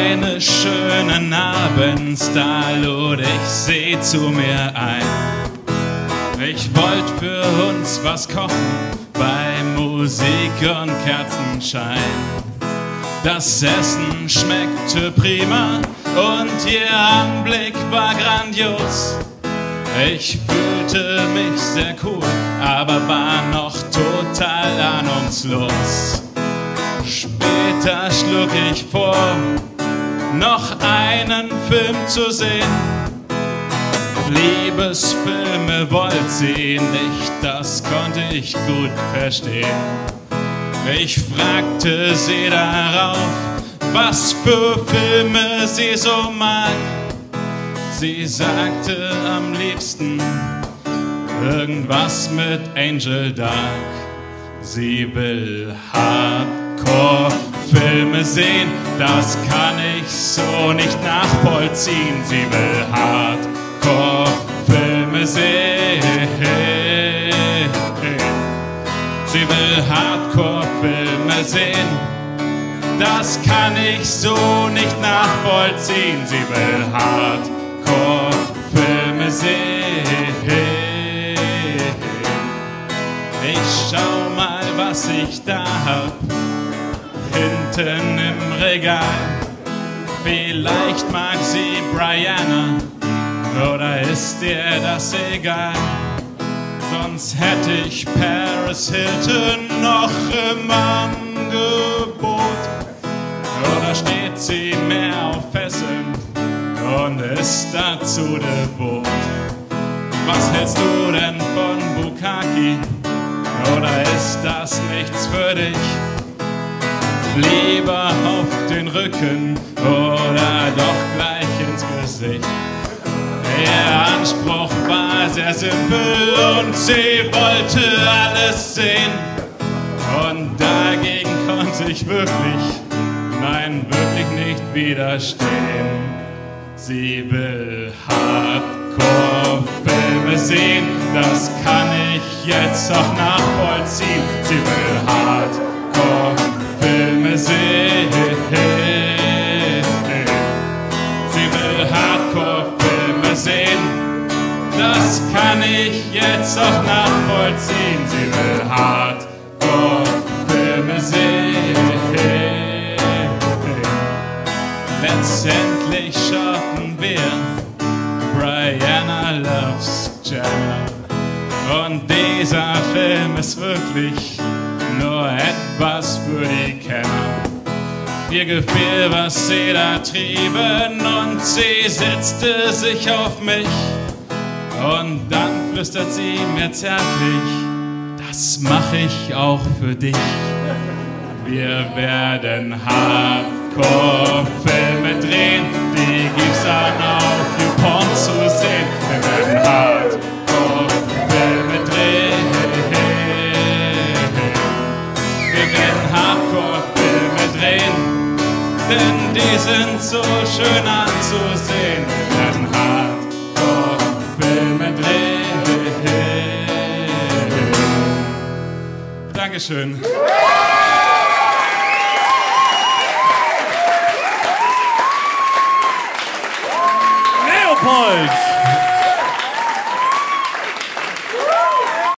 Eines schönen Abends, da lud ich sie zu mir ein. Ich wollte für uns was kochen, bei Musik und Kerzenschein. Das Essen schmeckte prima und ihr Anblick war grandios. Ich fühlte mich sehr cool, aber war noch total ahnungslos. Später schlug ich vor, noch einen Film zu sehen. Liebesfilme wollte sie nicht, das konnte ich gut verstehen. Ich fragte sie darauf, was für Filme sie so mag. Sie sagte am liebsten irgendwas mit Angel Dark. Sie will Hardcore-Filme sehen, das kann ich so nicht nachvollziehen. Sie will Hardcore-Filme sehen. Sie will Hardcore-Filme sehen, das kann ich so nicht nachvollziehen. Sie will Hardcore-Filme sehen. Ich schau mal, was ich da hab, hinten im Regal. Vielleicht mag sie Brianna, oder ist ihr das egal? Sonst hätte ich Paris Hilton noch im Angebot. Oder steht sie mehr auf Fesseln und ist dazu devot? Was hältst du denn von Bukkake? Oder ist das nichts für dich? Lieber auf den Rücken oder doch gleich ins Gesicht? Ihr Anspruch war sehr simpel und sie wollte alles sehen. Und dagegen konnte ich wirklich, nein, wirklich nicht widerstehen. Sie will Hardcore-Filme sehen, das kann ich jetzt auch nachvollziehen. Sie will Hardcore-Filme sehen. Sie will Hardcore-Filme sehen, das kann ich jetzt auch nachvollziehen. Sie will Hardcore-Filme sehen. Letztendlich schauten wir Brianna Loves Jenna. Und dieser Film ist wirklich nur etwas für die Kenner. Ihr gefiel, was sie da trieben, und sie setzte sich auf mich. Und dann flüstert sie mir zärtlich, das mach ich auch für dich. Wir werden Hardcore-Filme drehen, die gibt's dann auf YouPorn zu sehen. Wir werden Hardcore-Filme drehen. Wir werden Hardcore-Filme drehen, denn die sind so schön anzusehen. Wir werden Hardcore-Filme drehen. Dankeschön. Leopold!